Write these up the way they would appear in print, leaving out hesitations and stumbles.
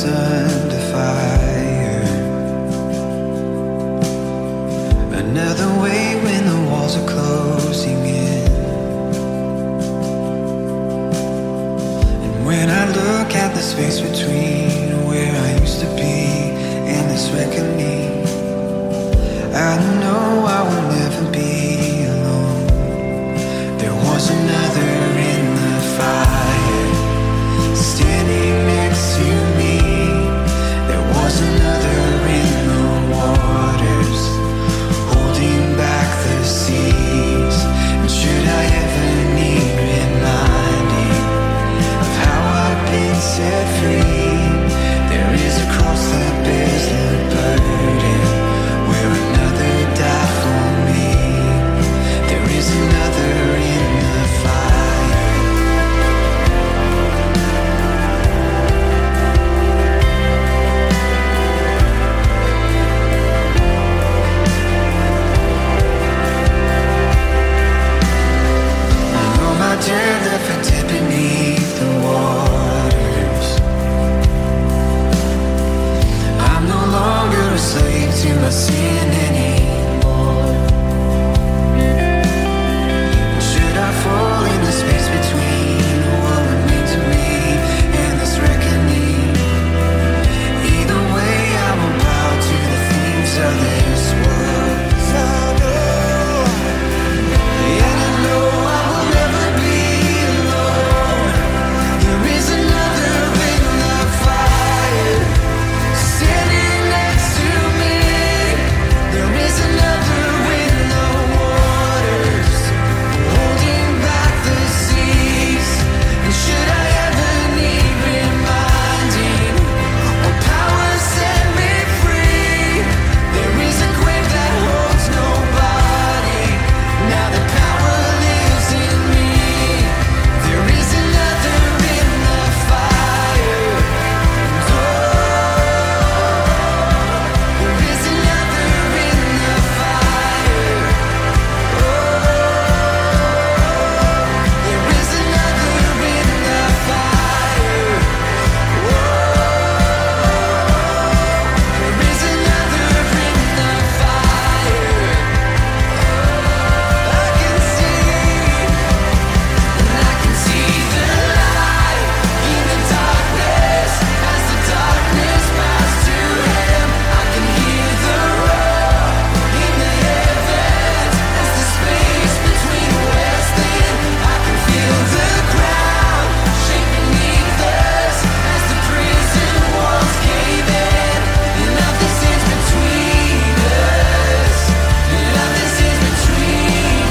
furnace under fire. Another way when the walls are closing in. And when I look at the space between where I used to be and this reckoning, I know I will never be alone. There was another in the fire, standing next to me. There was another in the waters, holding back the seas. And should I ever need reminding of how I've been set free, there is a cross that bears the burden, where another died for me. There is another in the fire. And all my dirt left for dead beneath the waters. I'm no longer a slave to my sin anymore. Should I fall in the space between what remains of me and this reckoning? Either way, I will bow to the thieves of this world. And I know I will never be alone. There is another in the fire, standing next to me. There is another in the waters, holding back the seas. And should I ever need reminding, or power set me free, there is a grave that holds nobody. Now the power lives in me. There is another in the fire. Oh, there is another in the fire. Oh, there is another in the fire. Oh, there is another in the fire. I can see the light in the darkness as the darkness bows to him. I can hear the roar in the heavens as the space between west and I can feel the ground shake beneath us as the prison walls cave in. And nothing stands between us. And nothing stands between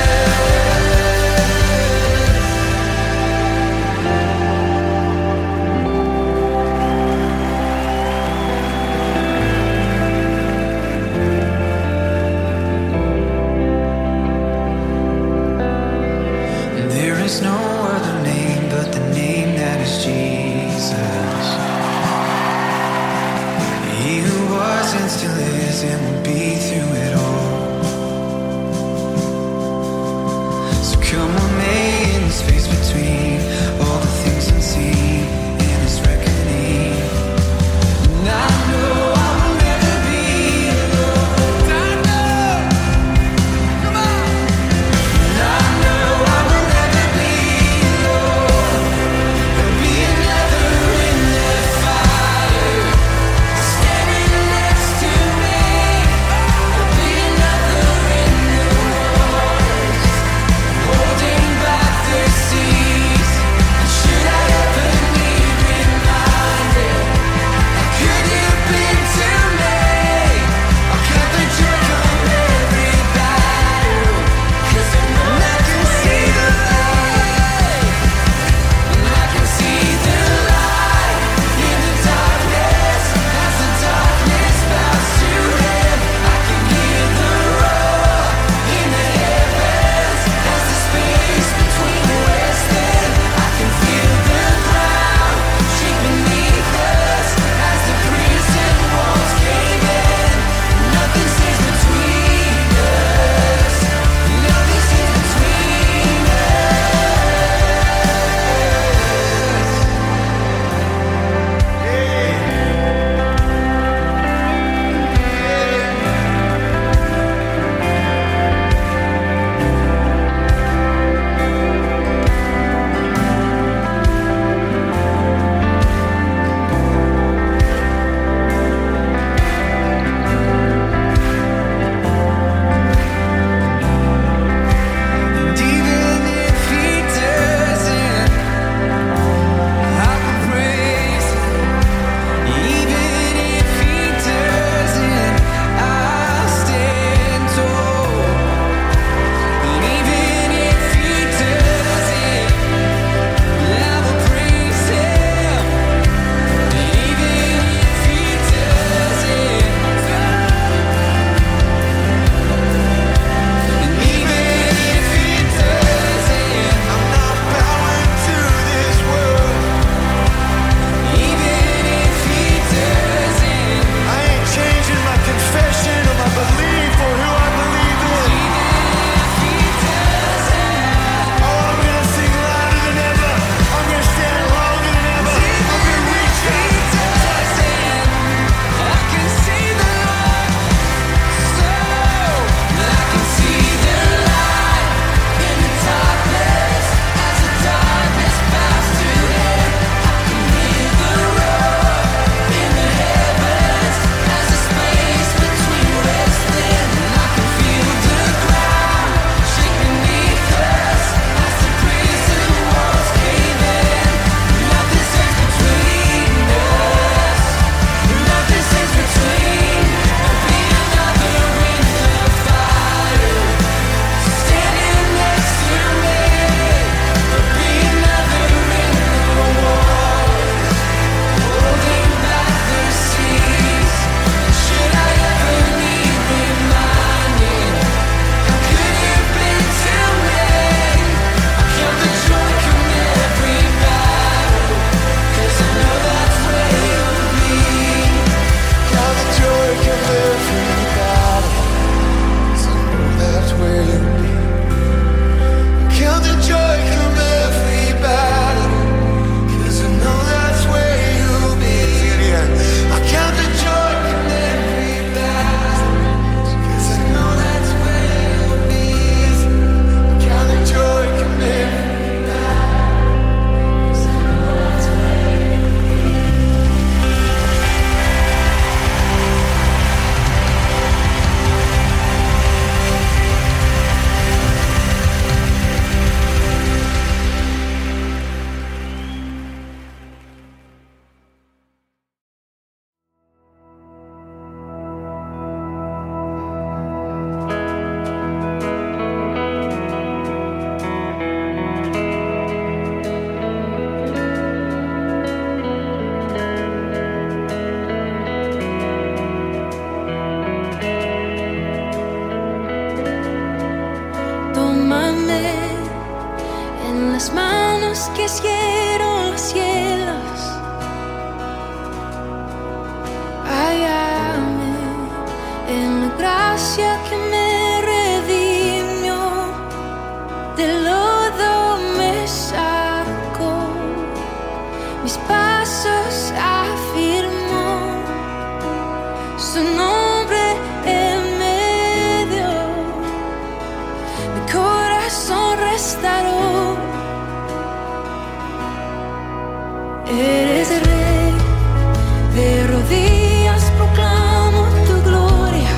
us. There is no other name but the name that is Jesus. He who was and still is and will be through it all. So come on, May, in the space between all the things unseen and this reckoning. And I know I will never be alone. I know. Come on. And I know I will never be las manos que hicieron los cielos. Hállame en la gracia que me redimió, del lodo me sacó, mis pasos afirmó, su nombre en medio, mi corazón restauró. Eres el Rey, de rodillas proclamo tu gloria,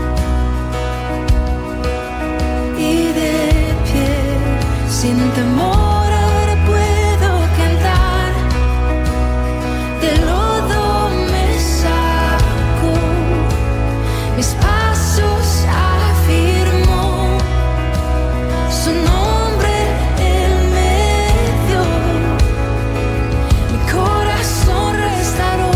y de pie, sin temor ahora puedo cantar, del lodo me sacó, mis pasos afirmó, su nombre en medio, mi corazón restauró.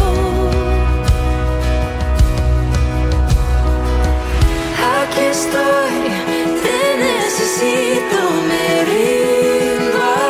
Aquí estoy, te necesito, me rindo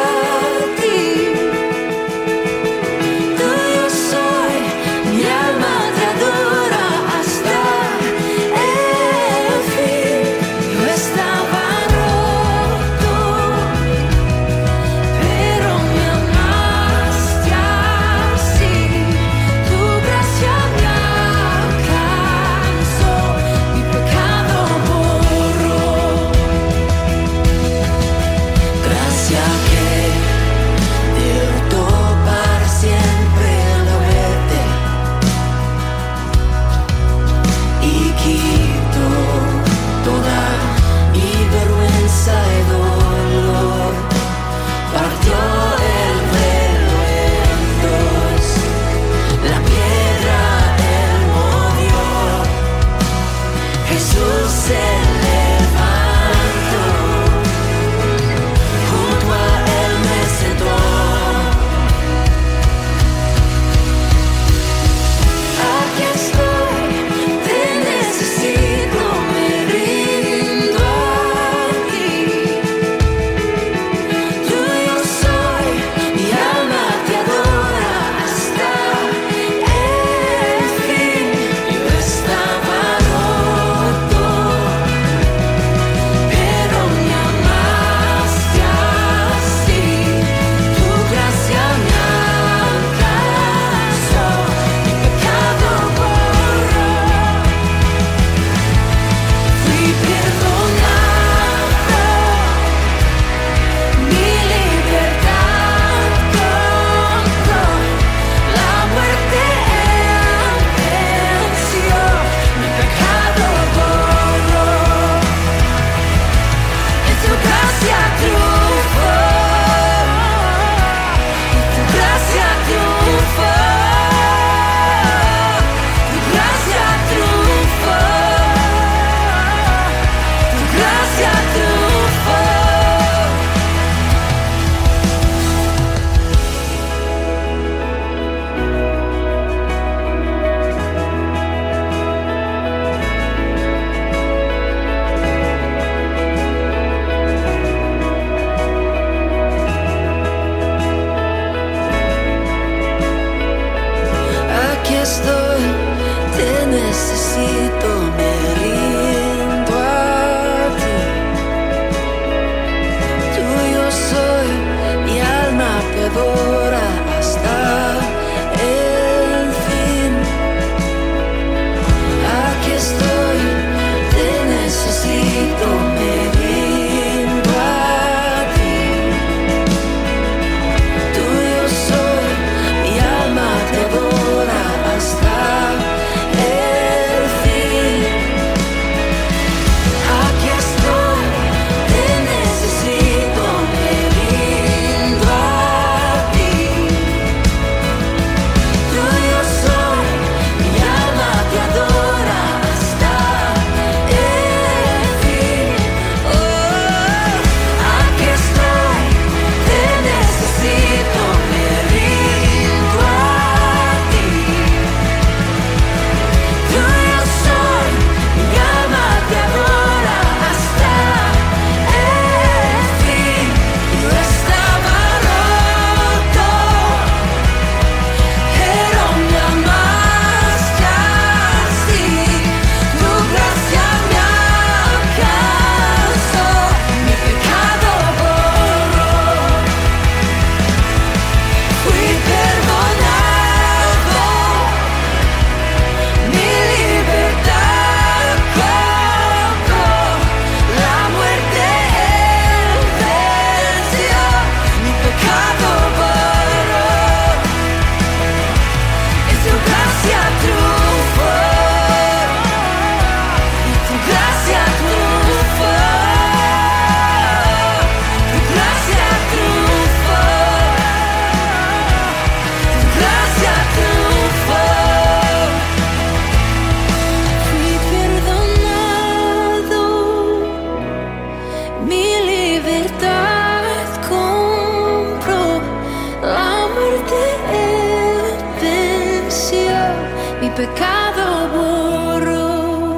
pecado borró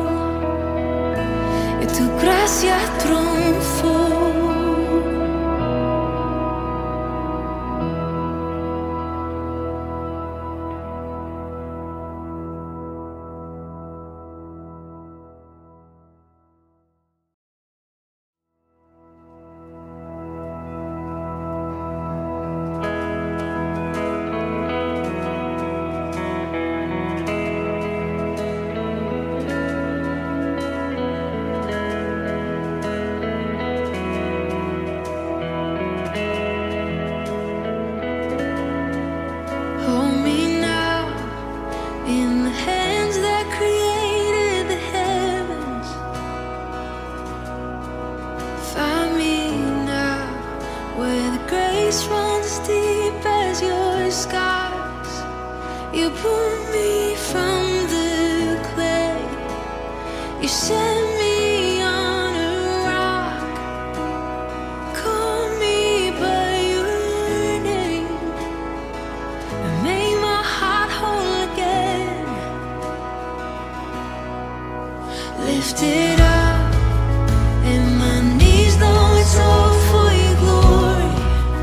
y tu gracia triunfó. Hold me now in the hands that created the heavens. Find me now where the grace runs as deep as your skies. You pull me from the clay. You set me on a rock. Call me by your name and make my heart whole again. Lifted up and my knees know it's all for your glory.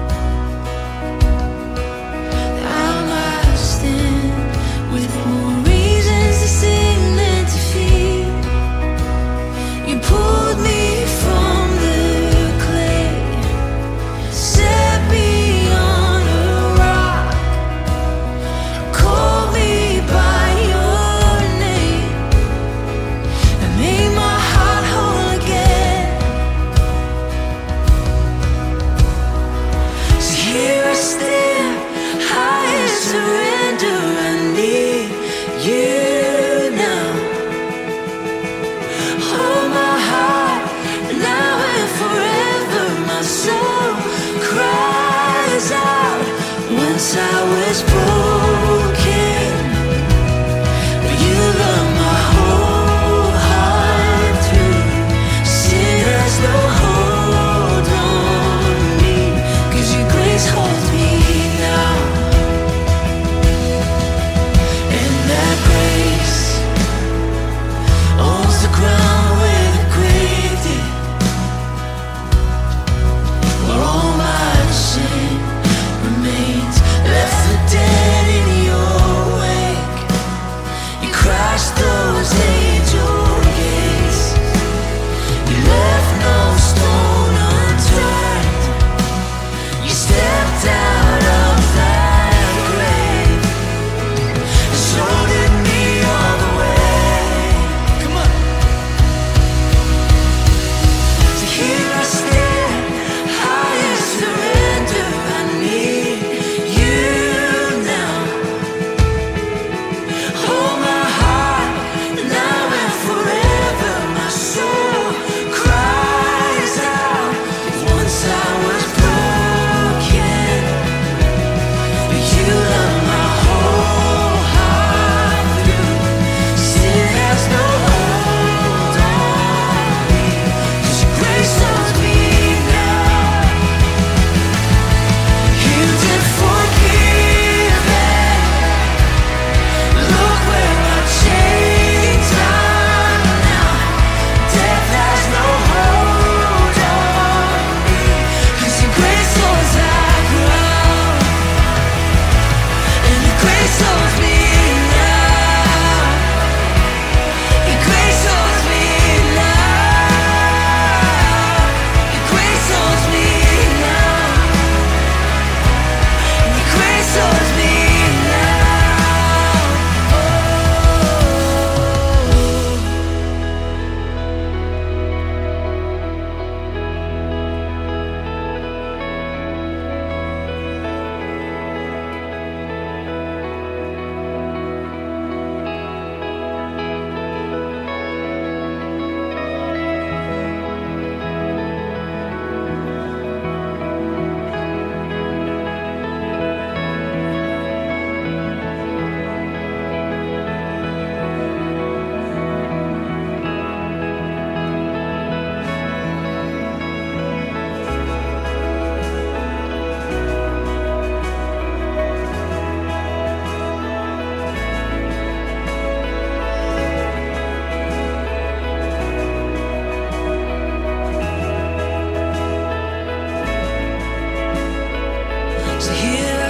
I might stand with more reasons to sing than to feel. You pulled me from the clay, set me on a rock, call me by your name and make my heart whole again. So here I stand, I surrender, I need you now. Hold my heart now and forever. My soul cries out. Once I was broken, but you love my whole heart through. Sin has no hold on me, 'cause your grace holds me now. And that grace owns the ground where the grave did, where all my sin remains, left for dead.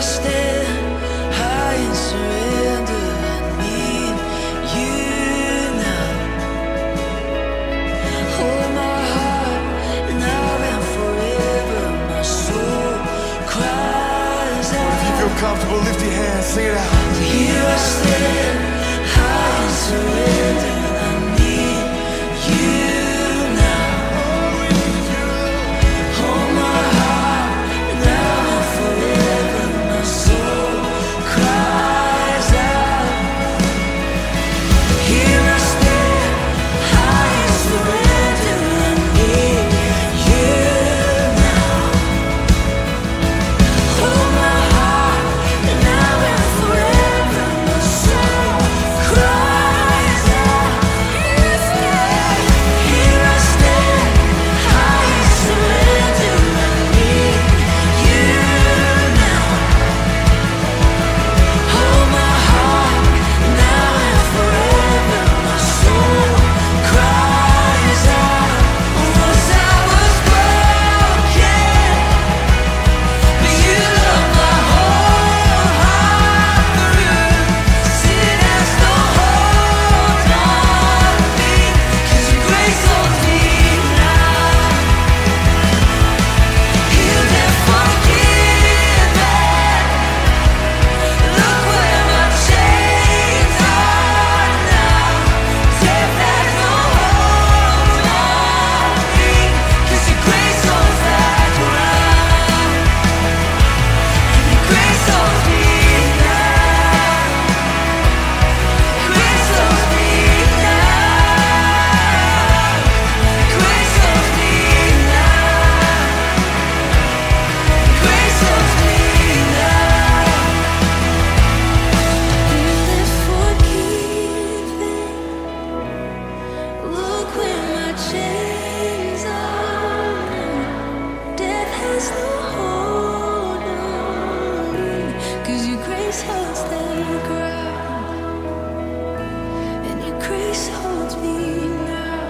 stand high in surrender. I need you now. Hold my heart now and forever. My soul cries out. If you feel comfortable, lift your hands, sing it out. Here I stand high in surrender. I need you now. Hold my heart now and forever. My soul cries out. Here I stand high in surrender. I need you now. Hold my heart now and forever. My soul cries out. Here I stand high in surrender. I need you now. Hold my heart now and forever. My soul cries out. Once I was broken, but you love my whole heart through. Sin has no hold on me, 'cause your grace holds me now. Healed and forgiven. Look where my chains are now. Death has no hold on me, 'cause your grace holds that ground. And your grace holds me now. Grace holds me now. Grace holds me now. Grace holds me now. Healed and forgiven. Look where my chains are. Death has no hold on me, 'cause your grace holds the ground. And your grace holds me now.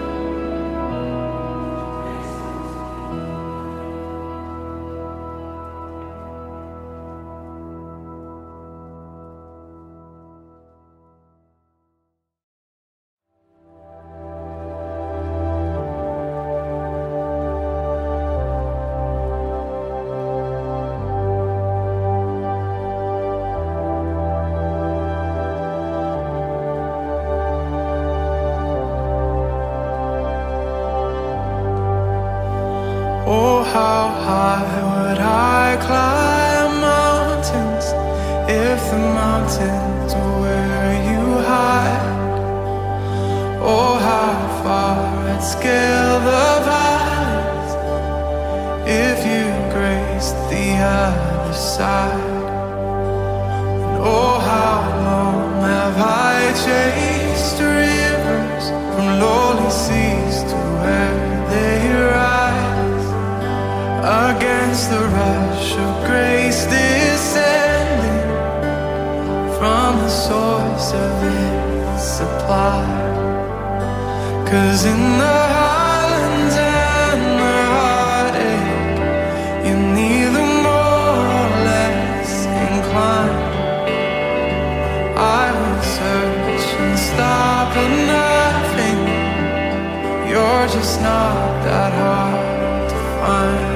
Oh, how high would I climb mountains if the mountains were where you hide? Oh, how far I'd scale the valleys if you graced the other side. And oh, how long have I chased rivers from lowly seas to where they rise, against the rush of grace descending from the source of its supply. 'Cause in the highlands and the heartache, you're neither more or less inclined. I will search and stop at nothing. You're just not that hard to find.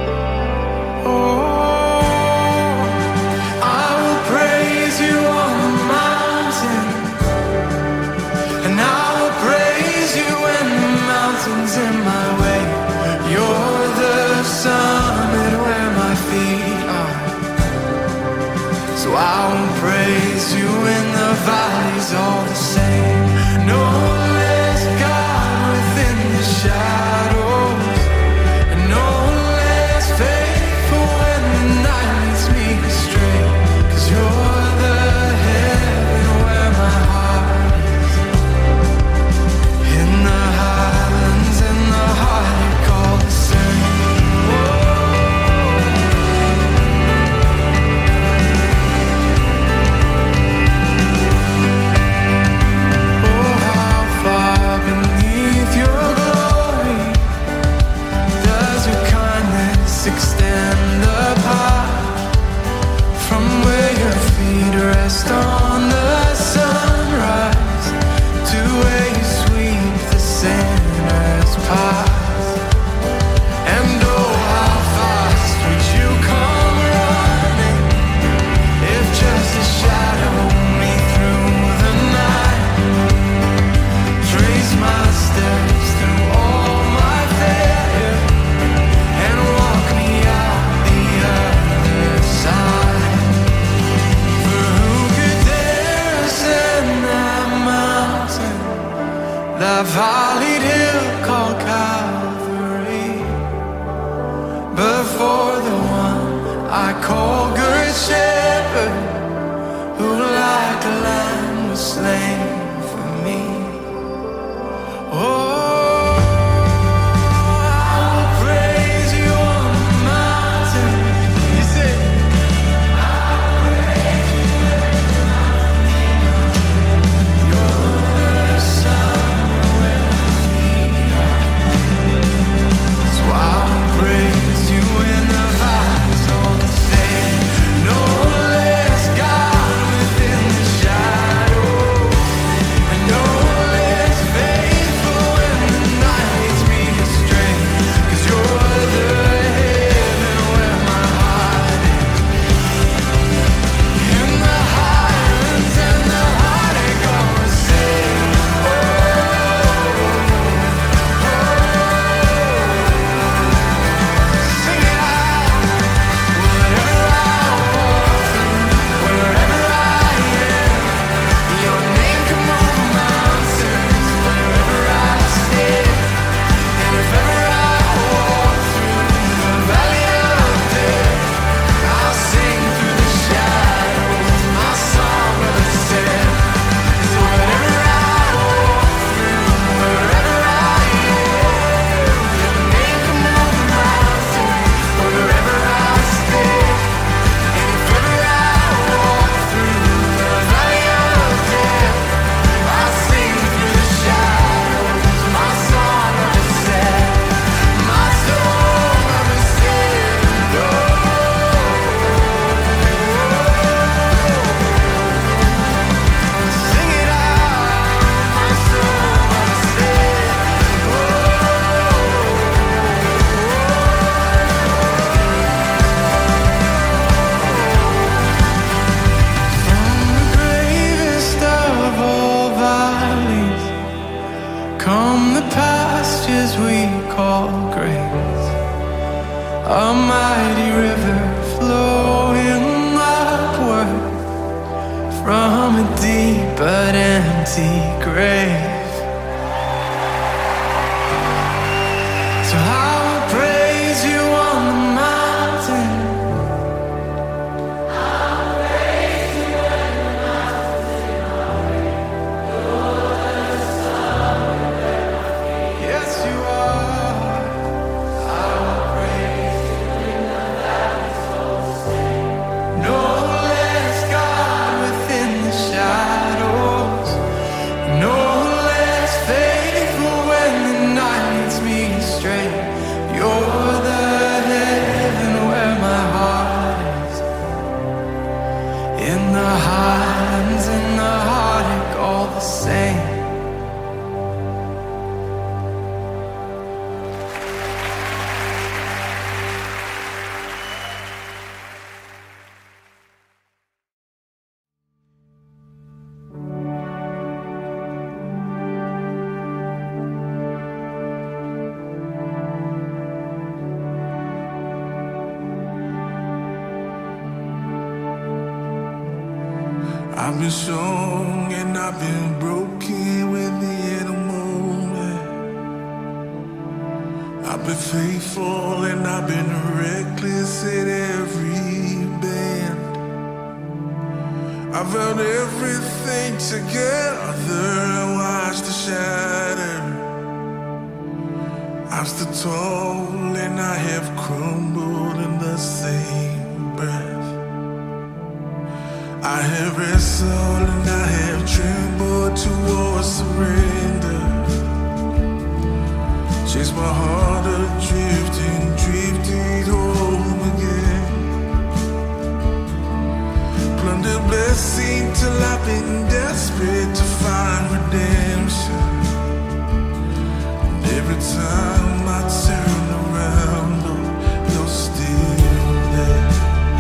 Oh, I will praise you on the mountain, and I will praise you when the mountain's in my way. You're the summit where my feet are, so I will praise you in the valleys all the same. No less God within the shadows, and no less faithful when the night leads me astray. 'Cause you're the heaven where my heart is, in the highlands and the heartache all the same. Oh, how far beneath your glory does your kindness extend apart? sweet rest on the sunrise, to where you sweep the sinner's path. And oh, how fast would you come running, if just to shadow me through the night, trace my steps through all my failure, and walk me out the other side. For who could dare ascend that mountain, that valleyed hill called Calvary, but for the one I call Good Shepherd, who like a lamb was slain for me. Oh, I will praise you on the mountain. You say, you're the sun where my feet are. So I will praise you in the valleys all the same. No less God within the shadow, and no less faithful when the night leads me astray. 'Cause you're the heaven where my heart is. In the highlands and the heartache always say, sing it out. Whatever I walk through, wherever I am, your name come over mountains. Wherever I stand, and if ever I walk through the valley of death, I'll sing through the shadows my song of ascent. 'Cause whatever I walk through, wherever I am, your name come over mountains. Wherever I stand, and if ever I walk through the valley of death, I'll sing through the shadows my song of ascent. My song of ascent. Sing it out, my song of ascent. From the gravest of all valleys come the pastures we call grace, a mighty river flowing upward from a deep but empty grave. So I will praise you on the mountain. Yes, you are. I will praise you in the valley so sing. No less God within the shadows, no less faithful when the night leads me astray. You're the heaven where my heart is. In the highlands and the heartache all the same. I've been strong and I've been broken within a moment. I've been faithful and I've been reckless at every bend. I've held everything together and watched it shatter. I've stood tall and I have crumbled in the same breath. I have wrestled and I have trembled towards surrender. Chased my heart adrift and drifted home again. Plundered I've been desperate to find redemption. And every time I turn around, oh, you're still there.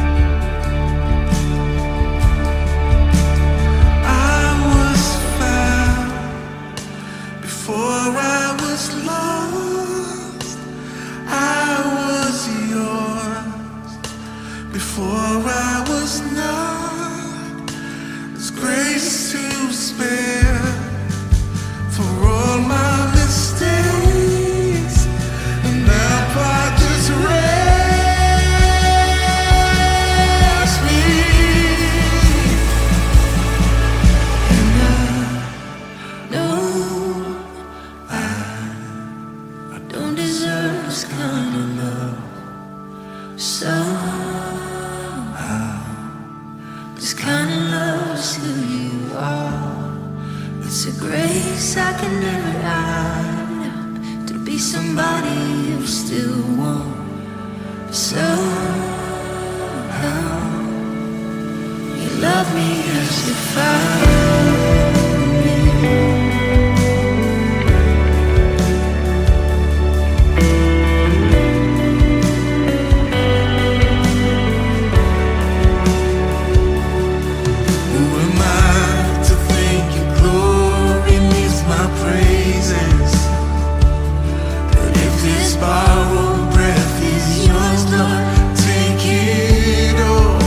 I was found before I was lost. I was yours before I was not. There's grace to spare for all my mistakes, and now I just rest me. And I know I don't deserve this kind of love. Somehow this kind of love is who you are. It's a grace I can never hide, to be somebody you still want. Somehow you love me as you found me. Who am I to think your glory needs my praises? But if this borrowed breath is yours, Lord, take it all.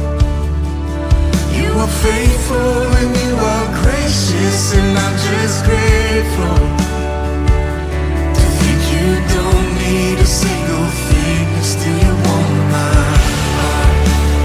You are faithful and you are gracious, and I'm just grateful to think you don't need a single thing, and still you want my heart.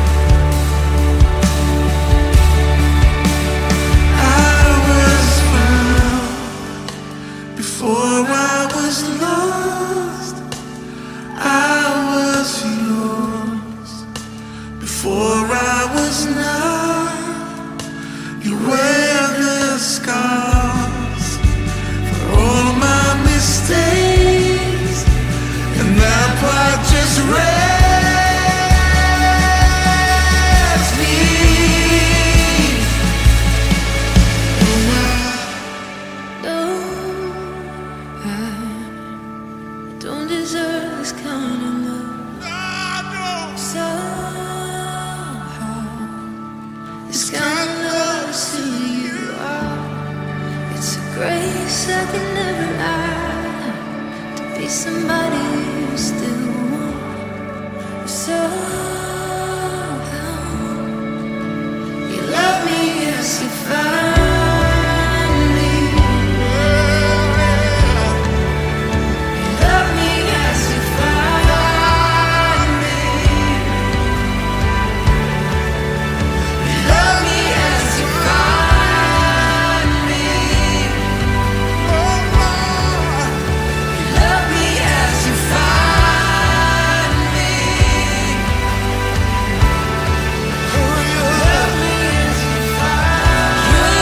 I was found before I was lost. I was yours before I was not. You wear the scars for all my mistakes, and that part just rests me. No, I don't deserve this kind of love. Somehow this kind of love is who you are. It's a grace I can never hide, to be somebody you still want. Somehow you love me as you find me. You love me as you find me. You love me as you find me. You love me as you find me. You love me as you find me.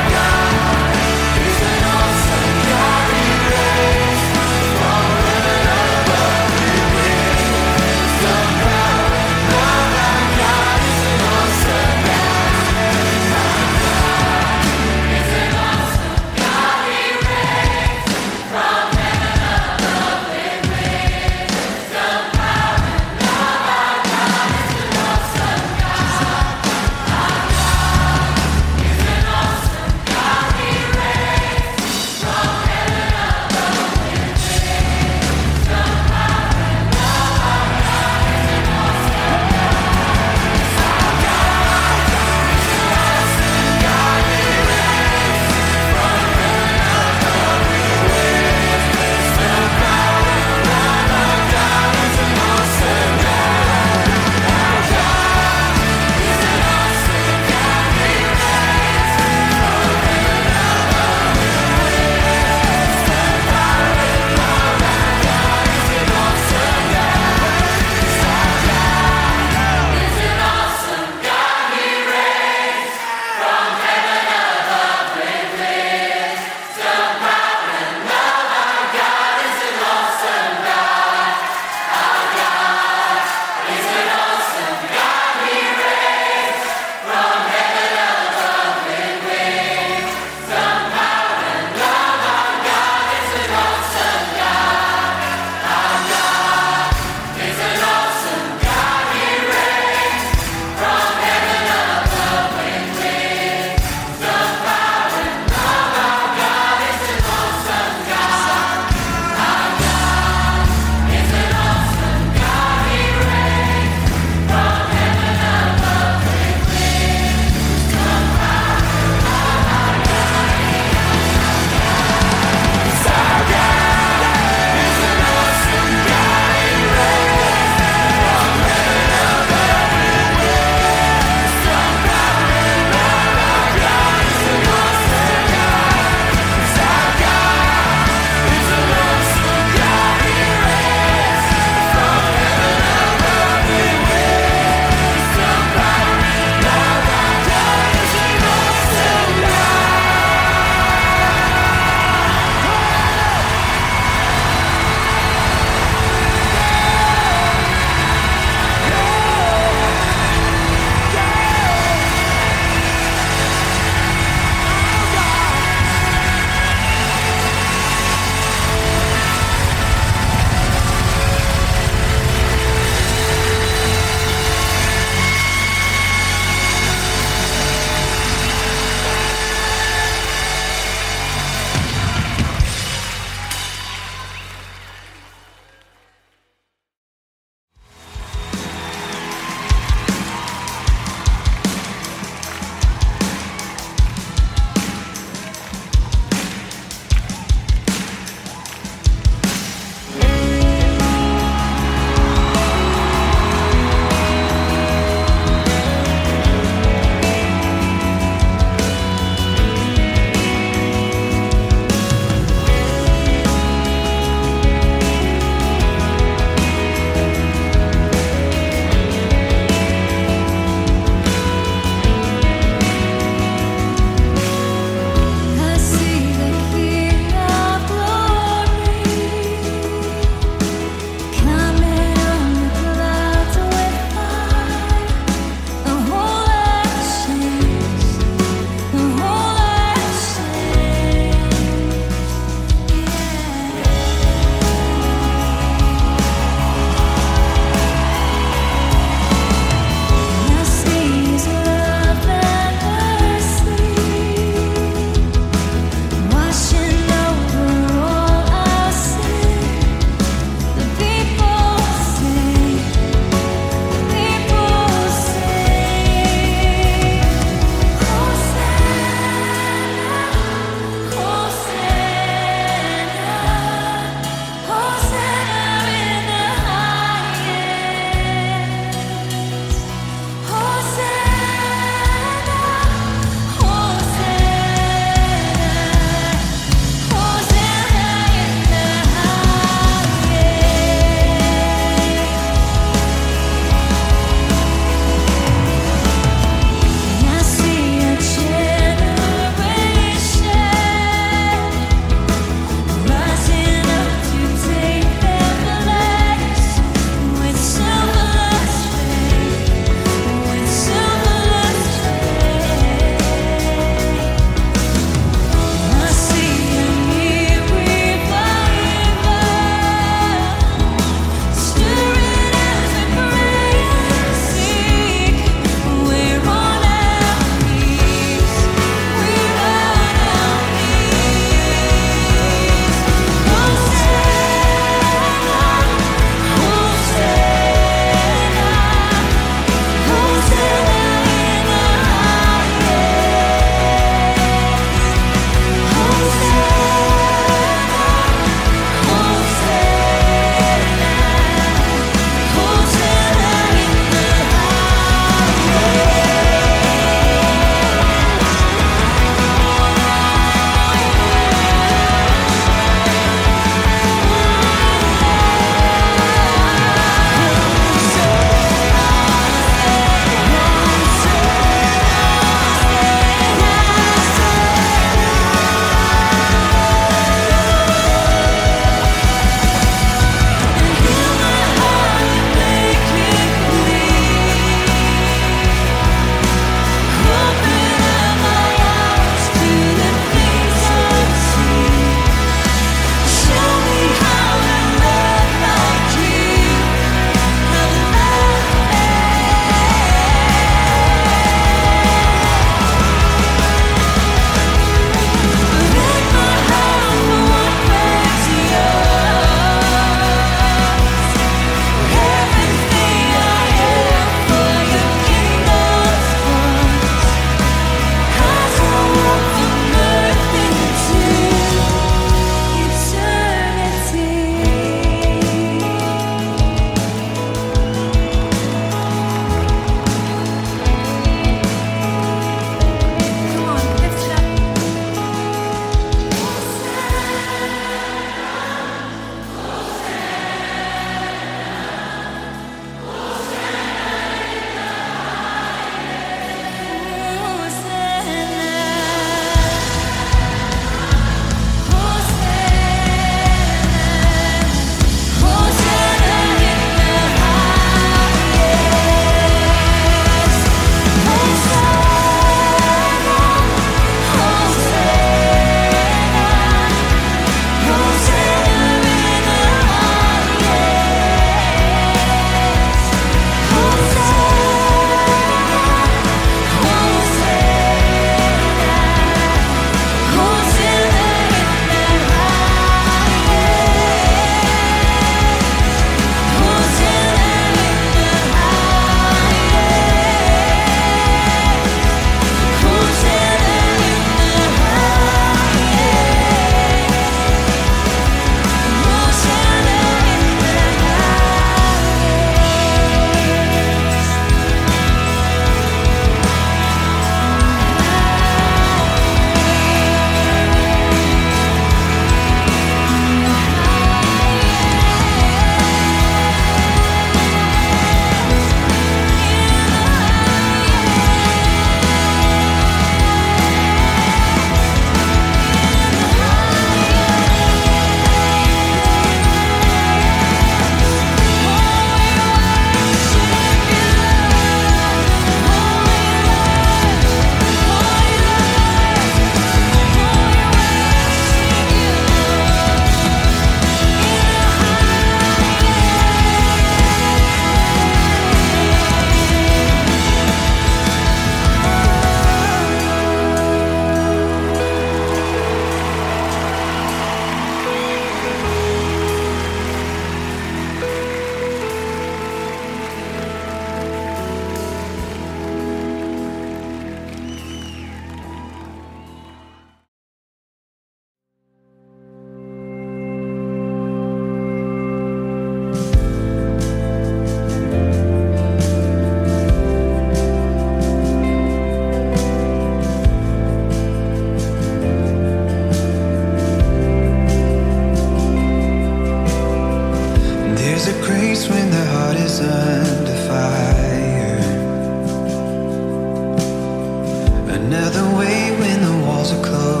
walls are closed.